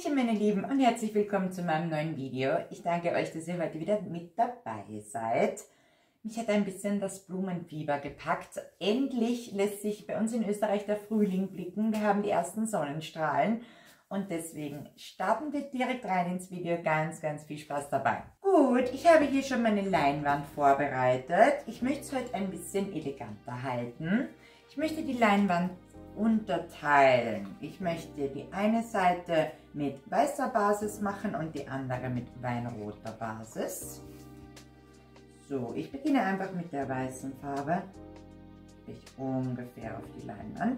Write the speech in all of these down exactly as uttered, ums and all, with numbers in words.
Hallöchen meine Lieben und herzlich willkommen zu meinem neuen Video. Ich danke euch, dass ihr heute wieder mit dabei seid. Mich hat ein bisschen das Blumenfieber gepackt. Endlich lässt sich bei uns in Österreich der Frühling blicken. Wir haben die ersten Sonnenstrahlen und deswegen starten wir direkt rein ins Video. Ganz, ganz viel Spaß dabei. Gut, ich habe hier schon meine Leinwand vorbereitet. Ich möchte es heute ein bisschen eleganter halten. Ich möchte die Leinwand unterteilen. Ich möchte die eine Seite mit weißer Basis machen und die andere mit weinroter Basis. So, ich beginne einfach mit der weißen Farbe. Ich ungefähr auf die Leinwand.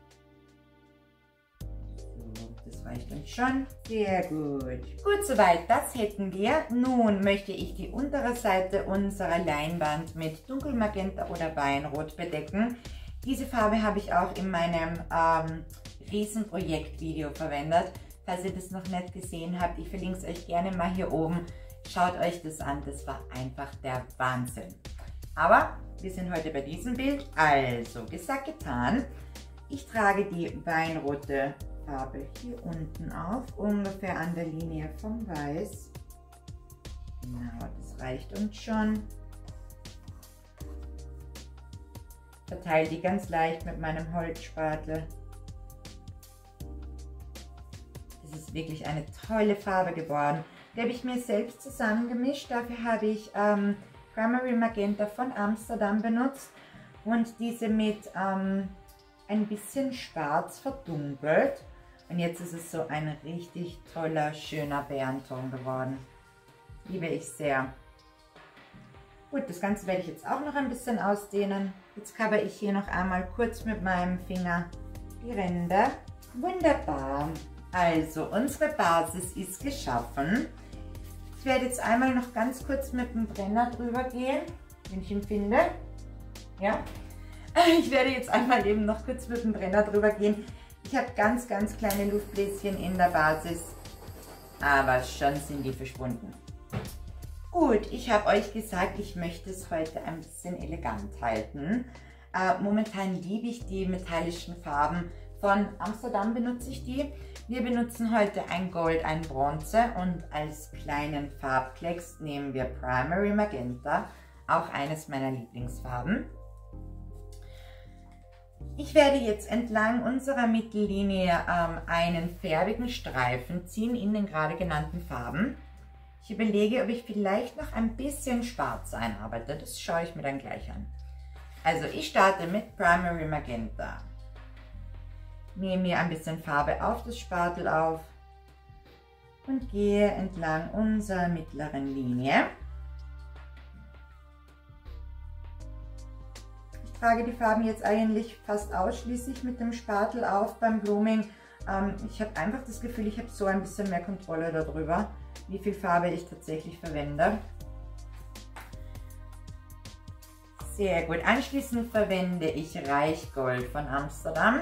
So, das reicht uns schon. Sehr gut. Gut, soweit. Das hätten wir. Nun möchte ich die untere Seite unserer Leinwand mit Dunkelmagenta oder Weinrot bedecken. Diese Farbe habe ich auch in meinem ähm, Riesenprojekt-Video verwendet. Falls ihr das noch nicht gesehen habt, ich verlinke es euch gerne mal hier oben. Schaut euch das an, das war einfach der Wahnsinn. Aber wir sind heute bei diesem Bild. Also, gesagt, getan. Ich trage die weinrote Farbe hier unten auf, ungefähr an der Linie vom Weiß. Genau, das reicht uns schon. Verteile die ganz leicht mit meinem Holzspatel. Das ist wirklich eine tolle Farbe geworden. Die habe ich mir selbst zusammengemischt. Dafür habe ich ähm, Primary Magenta von Amsterdam benutzt und diese mit ähm, ein bisschen schwarz verdunkelt. Und jetzt ist es so ein richtig toller, schöner Bärenton geworden. Liebe ich sehr. Gut, das Ganze werde ich jetzt auch noch ein bisschen ausdehnen. Jetzt cover ich hier noch einmal kurz mit meinem Finger die Ränder. Wunderbar. Also, unsere Basis ist geschaffen. Ich werde jetzt einmal noch ganz kurz mit dem Brenner drüber gehen, wenn ich ihn finde. Ja. Ich werde jetzt einmal eben noch kurz mit dem Brenner drüber gehen. Ich habe ganz, ganz kleine Luftbläschen in der Basis, aber schon sind die verschwunden. Gut, ich habe euch gesagt, ich möchte es heute ein bisschen elegant halten. Äh, momentan liebe ich die metallischen Farben. Von Amsterdam benutze ich die. Wir benutzen heute ein Gold, ein Bronze und als kleinen Farbklecks nehmen wir Primary Magenta, auch eines meiner Lieblingsfarben. Ich werde jetzt entlang unserer Mittellinie ähm, einen färbigen Streifen ziehen in den gerade genannten Farben. Ich überlege, ob ich vielleicht noch ein bisschen schwarz einarbeite. Das schaue ich mir dann gleich an. Also ich starte mit Primary Magenta. Nehme mir ein bisschen Farbe auf das Spatel auf und gehe entlang unserer mittleren Linie. Ich trage die Farben jetzt eigentlich fast ausschließlich mit dem Spatel auf beim Blooming. Ähm, ich habe einfach das Gefühl, ich habe so ein bisschen mehr Kontrolle darüber, wie viel Farbe ich tatsächlich verwende. Sehr gut. Anschließend verwende ich Reichgold von Amsterdam.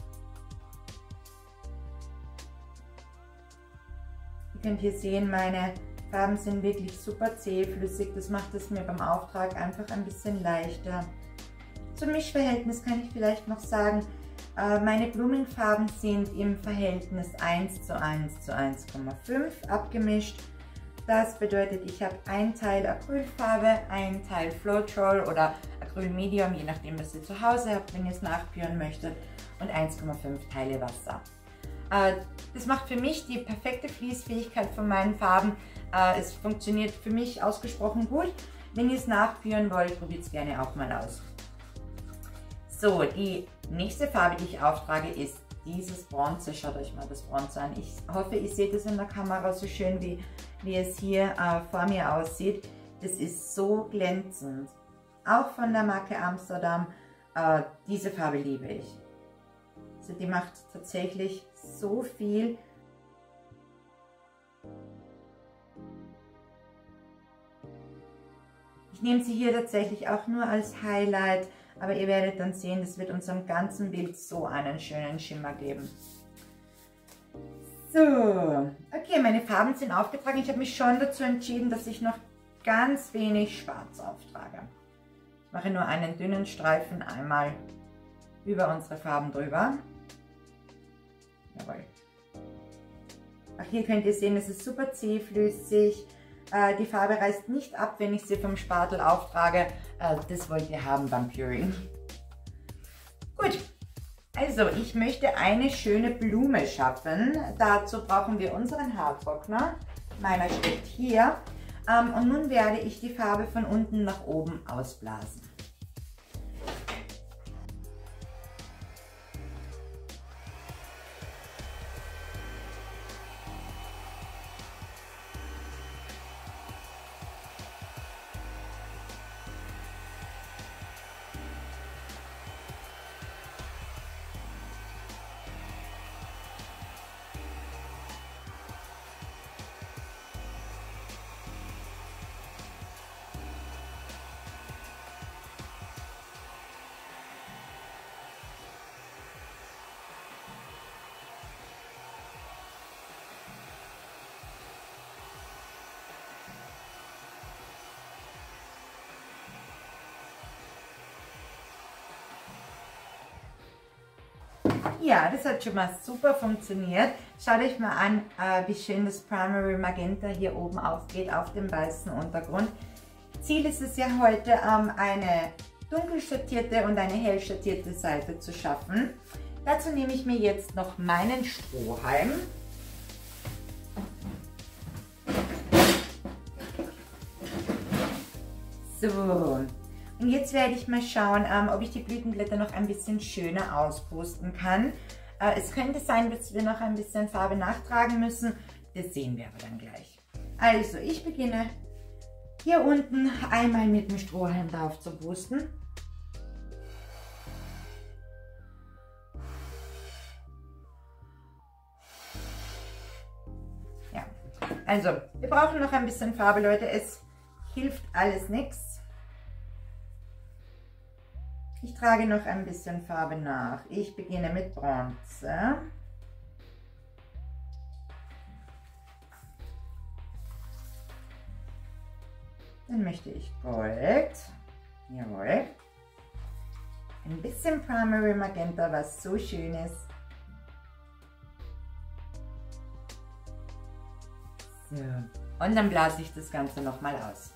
Ihr könnt hier sehen, meine Farben sind wirklich super zähflüssig. Das macht es mir beim Auftrag einfach ein bisschen leichter. Zum Mischverhältnis kann ich vielleicht noch sagen, meine Blumenfarben sind im Verhältnis eins zu eins zu eins Komma fünf abgemischt. Das bedeutet, ich habe ein Teil Acrylfarbe, ein Teil Floetrol oder Acryl Medium, je nachdem, was ihr zu Hause habt, wenn ihr es nachführen möchtet, und eins Komma fünf Teile Wasser. Das macht für mich die perfekte Fließfähigkeit von meinen Farben. Es funktioniert für mich ausgesprochen gut. Wenn ihr es nachführen wollt, probiert es gerne auch mal aus. So, die nächste Farbe, die ich auftrage, ist dieses Bronze. Schaut euch mal das Bronze an. Ich hoffe, ihr seht es in der Kamera so schön, wie, wie es hier äh, vor mir aussieht. Das ist so glänzend. Auch von der Marke Amsterdam. Äh, diese Farbe liebe ich. Also die macht tatsächlich so viel. Ich nehme sie hier tatsächlich auch nur als Highlight. Aber ihr werdet dann sehen, das wird unserem ganzen Bild so einen schönen Schimmer geben. So, okay, meine Farben sind aufgetragen. Ich habe mich schon dazu entschieden, dass ich noch ganz wenig Schwarz auftrage. Ich mache nur einen dünnen Streifen einmal über unsere Farben drüber. Jawohl. Auch hier könnt ihr sehen, es ist super zähflüssig. Äh, die Farbe reißt nicht ab, wenn ich sie vom Spatel auftrage. Äh, das wollt ihr haben beim Puring. Gut, also ich möchte eine schöne Blume schaffen. Dazu brauchen wir unseren Haartrockner. Meiner steckt hier. Ähm, und nun werde ich die Farbe von unten nach oben ausblasen. Ja, das hat schon mal super funktioniert. Schaut euch mal an, äh, wie schön das Primary Magenta hier oben aufgeht auf dem weißen Untergrund. Ziel ist es ja heute, ähm, eine dunkel schattierte und eine hell schattierte Seite zu schaffen. Dazu nehme ich mir jetzt noch meinen Strohhalm. So. Und jetzt werde ich mal schauen, ähm, ob ich die Blütenblätter noch ein bisschen schöner auspusten kann. Äh, es könnte sein, dass wir noch ein bisschen Farbe nachtragen müssen. Das sehen wir aber dann gleich. Also, ich beginne hier unten einmal mit dem Strohhalm drauf zu pusten. Ja, also, wir brauchen noch ein bisschen Farbe, Leute. Es hilft alles nichts. Ich trage noch ein bisschen Farbe nach. Ich beginne mit Bronze. Dann möchte ich Gold. Jawohl. Ein bisschen Primary Magenta, was so schön ist. So. Und dann blase ich das Ganze nochmal aus.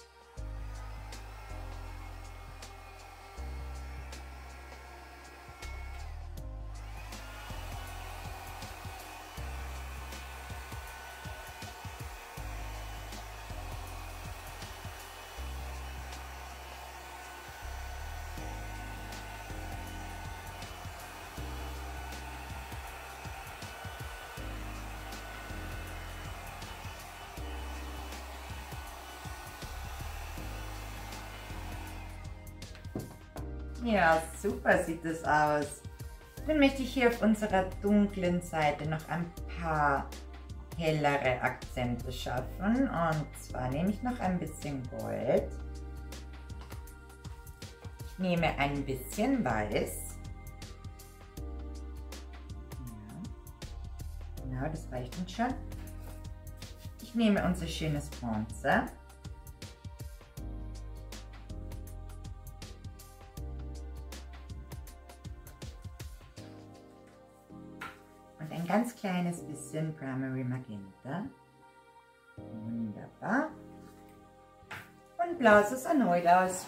Ja, super sieht das aus. Dann möchte ich hier auf unserer dunklen Seite noch ein paar hellere Akzente schaffen. Und zwar nehme ich noch ein bisschen Gold. Ich nehme ein bisschen Weiß. Ja. Genau, das reicht uns schon. Ich nehme unser schönes Bronze. Ein ganz kleines bisschen Primary Magenta. Wunderbar. Und blase es erneut aus.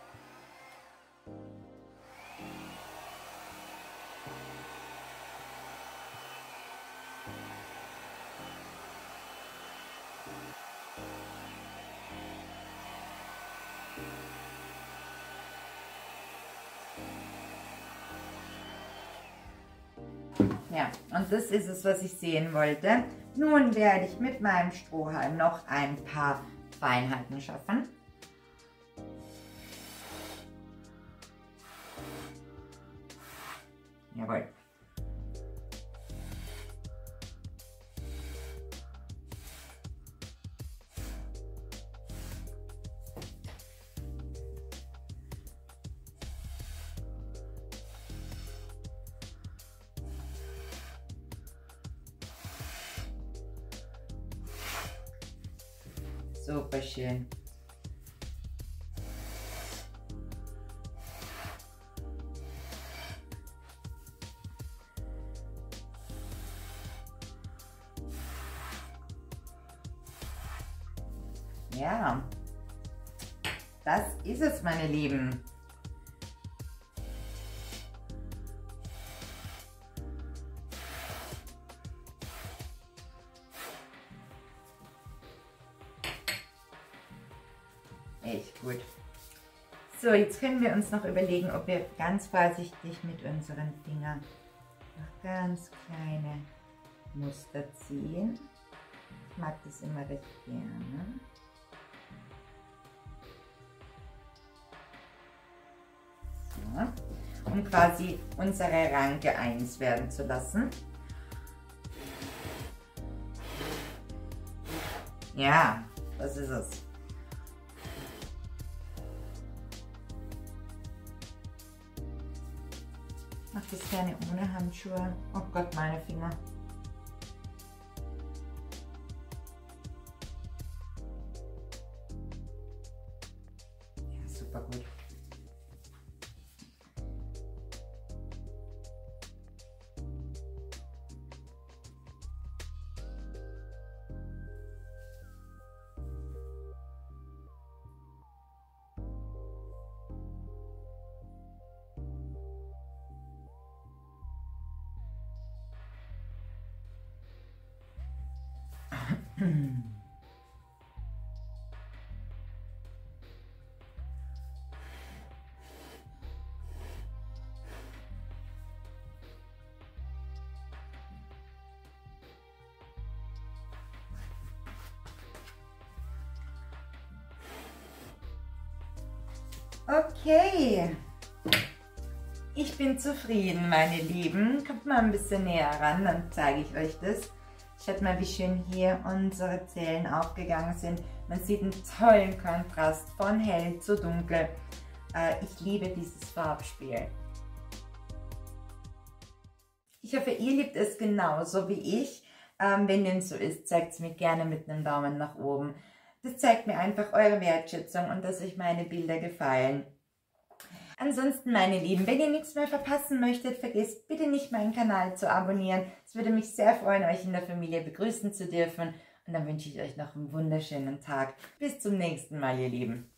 Ja, und das ist es, was ich sehen wollte. Nun werde ich mit meinem Strohhalm noch ein paar Feinheiten schaffen. Jawohl. Super schön. Ja, das ist es, meine Lieben. Echt gut. So, jetzt können wir uns noch überlegen, ob wir ganz vorsichtig mit unseren Fingern noch ganz kleine Muster ziehen. Ich mag das immer recht gerne. So, um quasi unsere Ranke eins werden zu lassen. Ja, das ist es. Ich mache das gerne ohne Handschuhe. Oh Gott, meine Finger. Ja, super gut. Okay, ich bin zufrieden, meine Lieben. Kommt mal ein bisschen näher ran, dann zeige ich euch das. Schaut mal, wie schön hier unsere Zellen aufgegangen sind. Man sieht einen tollen Kontrast von hell zu dunkel. Ich liebe dieses Farbspiel. Ich hoffe, ihr liebt es genauso wie ich. Wenn dem so ist, zeigt es mir gerne mit einem Daumen nach oben. Das zeigt mir einfach eure Wertschätzung und dass euch meine Bilder gefallen. Ansonsten, meine Lieben, wenn ihr nichts mehr verpassen möchtet, vergesst bitte nicht, meinen Kanal zu abonnieren. Es würde mich sehr freuen, euch in der Familie begrüßen zu dürfen. Und dann wünsche ich euch noch einen wunderschönen Tag. Bis zum nächsten Mal, ihr Lieben.